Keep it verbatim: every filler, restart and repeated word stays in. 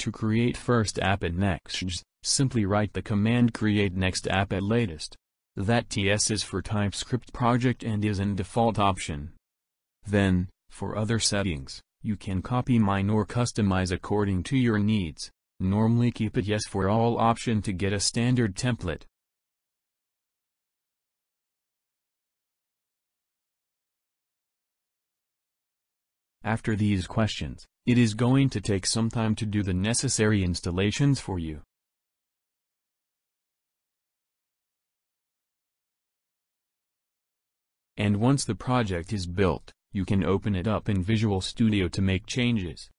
To create first app in Next.js, simply write the command create next app at latest. That T S is for TypeScript project and is an default option. Then, for other settings, you can copy mine or customize according to your needs. Normally keep it yes for all option to get a standard template. After these questions, it is going to take some time to do the necessary installations for you. And once the project is built, you can open it up in Visual Studio to make changes.